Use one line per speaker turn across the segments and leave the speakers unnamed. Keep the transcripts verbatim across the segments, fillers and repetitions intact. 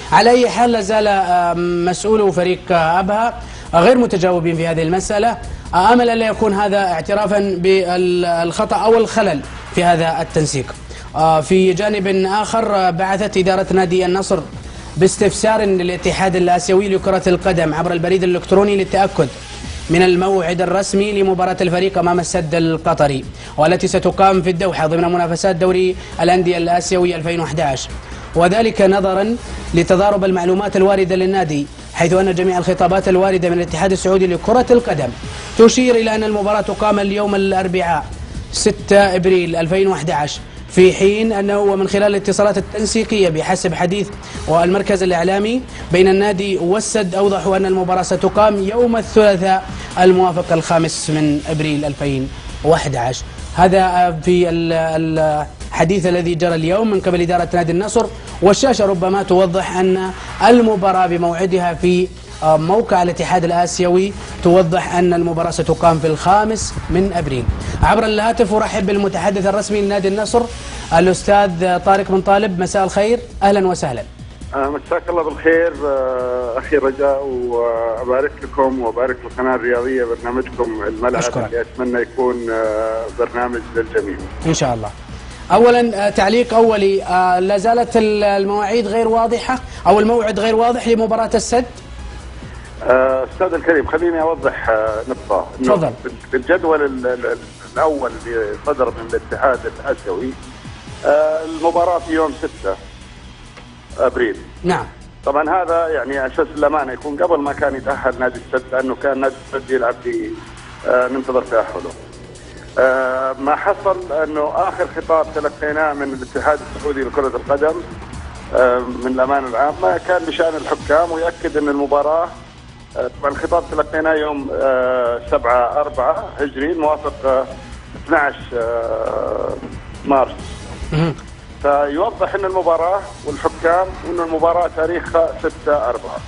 على أي حال لا زال مسؤولو فريق أبها غير متجاوبين في هذه المسألة. أمل أن لا يكون هذا اعترافا بالخطأ أو الخلل في هذا التنسيق. في جانب آخر، بعثت إدارة نادي النصر باستفسار للاتحاد الآسيوي لكرة القدم عبر البريد الإلكتروني للتأكد من الموعد الرسمي لمباراة الفريق أمام السد القطري، والتي ستقام في الدوحة ضمن منافسات دوري الأندية الآسيوي ألفين وأحد عشر، وذلك نظرا لتضارب المعلومات الواردة للنادي، حيث أن جميع الخطابات الواردة من الاتحاد السعودي لكرة القدم تشير إلى أن المباراة تقام اليوم الأربعاء ستة أبريل ألفين وأحد عشر، في حين أنه ومن خلال الاتصالات التنسيقية بحسب حديث والمركز الإعلامي بين النادي والسد أوضحوا أن المباراة ستقام يوم الثلاثاء الموافق الخامس من أبريل ألفين وأحد عشر. هذا في الحديث الذي جرى اليوم من قبل إدارة نادي النصر، والشاشة ربما توضح أن المباراة بموعدها في موقع الاتحاد الآسيوي توضح أن المباراة ستقام في الخامس من أبريل. عبر الهاتف أرحب بالمتحدث الرسمي لنادي النصر الأستاذ طارق بن طالب. مساء الخير، أهلا وسهلا.
مساك الله بالخير أخي رجاء، وأبارك لكم وأبارك للقناة الرياضية برنامجكم الملعب
أشكرك.
اللي أتمنى يكون برنامج للجميع
إن شاء الله. أولا تعليق أولي، لا زالت المواعيد غير واضحة أو الموعد غير واضح لمباراة السد؟
أستاذ الكريم، خليني أوضح نقطة.
تفضل.
بالجدول الأول اللي صدر من الاتحاد الآسيوي المباراة في يوم ستة أبريل.
نعم.
طبعا هذا يعني أساس الأمانة يكون قبل ما كان يتأهل نادي السد، لأنه كان نادي السد يلعب في ننتظر تأهله. ما حصل أنه آخر خطاب تلقيناه من الاتحاد السعودي لكرة القدم من الأمانة العامة كان بشأن الحكام، ويأكد أن المباراة طبعا الخطاب تلقيناه يوم سبعة أربعة هجري موافق اثني عشر مارس، فيوضح أن المباراة والحكام وأن المباراة تاريخها ستة أربعة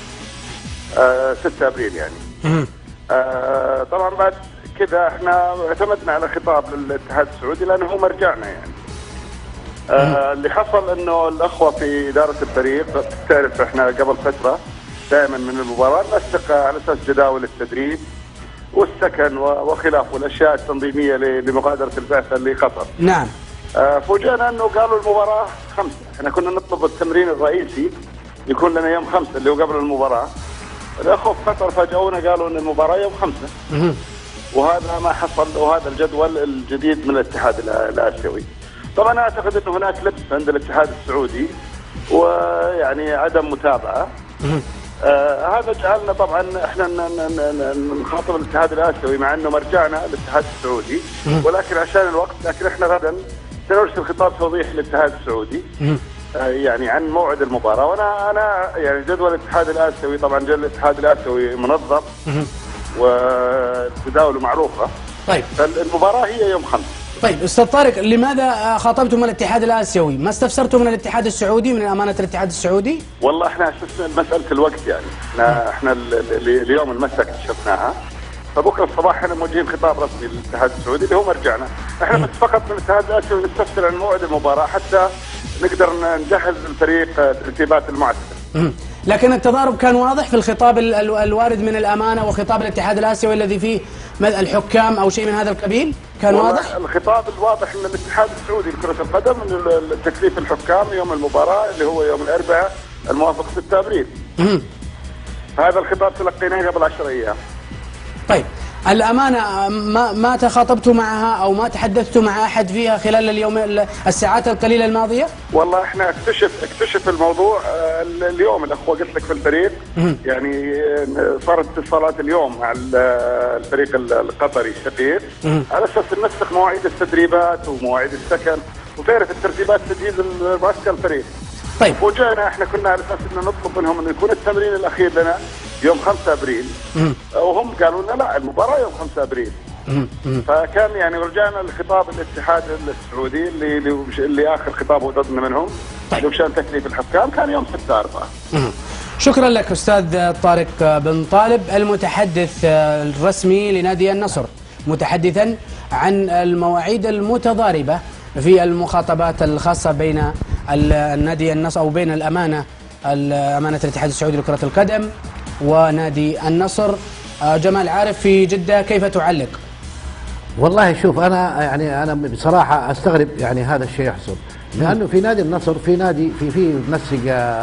ستة أبريل يعني. طبعا بعد كذا احنا اعتمدنا على خطاب للاتحاد السعودي لأنه هو مرجعنا يعني. اللي حصل أنه الأخوة في إدارة الفريق تعرف احنا قبل فترة دائما من المباراة نسق على أساس جداول التدريب والسكن وخلافه والأشياء التنظيمية لمغادرة البعثة لقطر.
نعم.
فوجئنا أنه قالوا المباراة خمسة، احنا كنا نطلب التمرين الرئيسي يكون لنا يوم خمسة اللي هو قبل المباراة. الأخوة في قطر فاجئونا قالوا أن المباراة يوم خمسة، وهذا ما حصل، وهذا الجدول الجديد من الاتحاد الآسيوي. طبعا أعتقد أنه هناك لبس عند الاتحاد السعودي ويعني عدم متابعة. آه هذا جعلنا طبعا احنا نخاطب الاتحاد الآسيوي مع انه مرجعنا الاتحاد السعودي، ولكن عشان الوقت لكن احنا غدا سنرسل خطاب توضيح للاتحاد السعودي آه يعني عن موعد المباراة. وانا انا يعني جدول الاتحاد الآسيوي طبعا جدول الاتحاد الآسيوي منظم وتداوله معروفة.
طيب
فالمباراة هي يوم خمسة.
طيب استاذ طارق، لماذا خاطبتم الاتحاد الآسيوي؟ ما استفسرتم من الاتحاد السعودي من أمانة الاتحاد السعودي؟
والله احنا اسسنا مسألة الوقت يعني، احنا احنا اليوم المساء اكتشفناها، فبكره الصباح احنا موجهين خطاب رسمي للاتحاد السعودي اللي هو مرجعنا، احنا بس فقط من الاتحاد الآسيوي نستفسر عن موعد المباراة حتى نقدر نجهز الفريق ترتيبات المعسكر.
لكن التضارب كان واضح في الخطاب الوارد من الأمانة وخطاب الاتحاد الآسيوي الذي فيه الحكام أو شيء من هذا القبيل، كان واضح؟
الخطاب الواضح من الاتحاد السعودي لكرة القدم من تكليف الحكام يوم المباراة اللي هو يوم الأربعاء الموافق ستة أبريل. هذا الخطاب تلقيناه قبل عشر أيام.
طيب الأمانة ما ما تخاطبتوا معها أو ما تحدثتوا مع أحد فيها خلال اليوم الساعات القليلة الماضية؟
والله احنا اكتشف اكتشف الموضوع اليوم. الأخوة قلت لك في الفريق يعني صارت اتصالات اليوم مع الفريق القطري الشقيق على أساس ننسق مواعيد التدريبات ومواعيد السكن وتعرف الترتيبات تجهيز المعسكر الفريق.
طيب
وجاءنا احنا كنا على اساس انه نطلب منهم انه يكون التمرين الاخير لنا يوم خمسة أبريل، وهم قالوا لنا لا المباراة يوم خمسة أبريل. فكان يعني رجعنا لخطاب الاتحاد السعودي اللي اللي اخر خطاب وردنا منهم
طيب.
وشان تكليف الحكام كان يوم ستة أربعة.
شكرا لك أستاذ طارق بن طالب المتحدث الرسمي لنادي النصر، متحدثا عن المواعيد المتضاربة في المخاطبات الخاصة بين النادي النصر أو بين الأمانة أمانة الاتحاد السعودي لكرة القدم ونادي النصر. جمال عارف في جدة، كيف تعلق؟
والله شوف، انا يعني انا بصراحه استغرب يعني هذا الشيء يحصل، لانه في نادي النصر في نادي في في منسق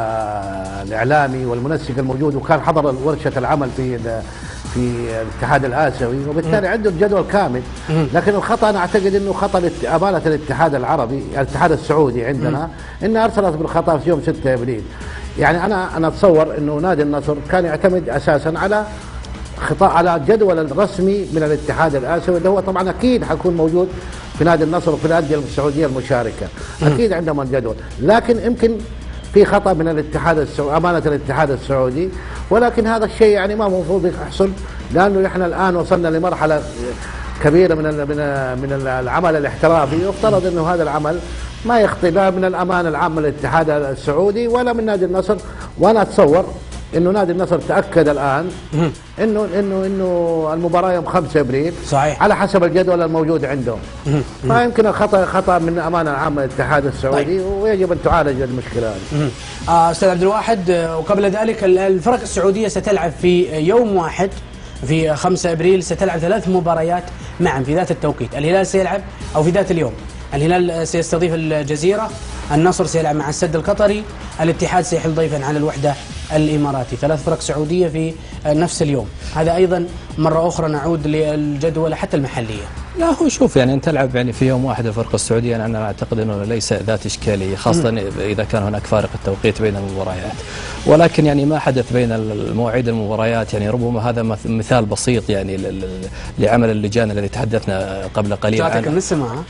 الاعلامي والمنسق الموجود، وكان حضر ورشه العمل في في الاتحاد الاسيوي، وبالتالي عنده الجدول كامل. لكن الخطا انا اعتقد انه خطا امانه الاتحاد العربي الاتحاد السعودي عندنا، انها ارسلت بالخطا في يوم ستة ابريل. يعني انا انا اتصور انه نادي النصر كان يعتمد اساسا على خطا على الجدول الرسمي من الاتحاد الاسيوي، اللي هو طبعا اكيد حيكون موجود في نادي النصر وفي الانديه السعوديه المشاركه، اكيد عندهم الجدول. لكن يمكن في خطا من الاتحاد السعودي امانه الاتحاد السعودي، ولكن هذا الشيء يعني ما المفروض يحصل، لانه احنا الان وصلنا لمرحله كبيره من من من العمل الاحترافي، يفترض انه هذا العمل ما يخطي لا من الامانه العامه للاتحاد السعودي ولا من نادي النصر. وانا اتصور انه نادي النصر تاكد الان انه انه انه المباراه يوم خمسة ابريل
صحيح
على حسب الجدول الموجود عندهم. فيمكن الخطا خطا من الامانه العامه للاتحاد السعودي. طيب. ويجب ان تعالج المشكله هذه.
استاذ عبد الواحد، وقبل ذلك الفرق السعوديه ستلعب في يوم واحد في خمسة ابريل، ستلعب ثلاث مباريات معا في ذات التوقيت. الهلال سيلعب او في ذات اليوم الهلال سيستضيف الجزيره، النصر سيلعب مع السد القطري، الاتحاد سيحل ضيفا على الوحده الاماراتي. ثلاث فرق سعوديه في نفس اليوم. هذا ايضا مره اخرى نعود للجدول حتى المحليه.
لا هو شوف، يعني ان تلعب يعني في يوم واحد الفرق السعوديه، يعني انا اعتقد انه ليس ذات اشكاليه، خاصه م. اذا كان هناك فارق التوقيت بين المباريات. ولكن يعني ما حدث بين المواعيد المباريات، يعني ربما هذا مثال بسيط يعني لعمل اللجان الذي تحدثنا قبل قليل
عنه. من السماء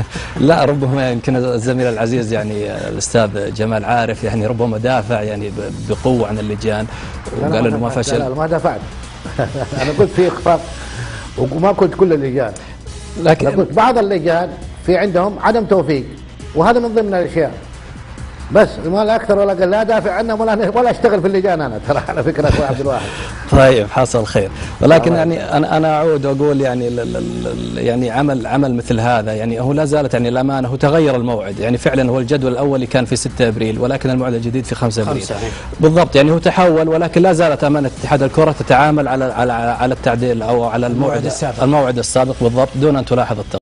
لا ربما يمكن الزميل العزيز يعني الاستاذ جمال عارف يعني ربما دافع يعني بقوه عن اللجان وقال انه ما فشل.
لا ما دافعت انا قلت في اخفاق وما قلت كل اللجان، لكن قلت بعض اللجان في عندهم عدم توفيق، وهذا من ضمن الاشياء. بس ما لا اكثر ولا اقل، لا دافع عنهم ولا ولا اشتغل في اللجان انا ترى على فكره اخوي عبد الواحد.
طيب حصل خير، ولكن يعني انا انا اعود واقول يعني يعني عمل عمل مثل هذا يعني هو لا زالت يعني الامانه هو تغير الموعد، يعني فعلا هو الجدول الاولي كان في ستة ابريل، ولكن الموعد الجديد في خمسة ابريل بالضبط. يعني هو تحول، ولكن لا زالت امانه اتحاد الكره تتعامل على على على التعديل او على الموعد السابق الموعد السابق بالضبط دون ان تلاحظ التغيير.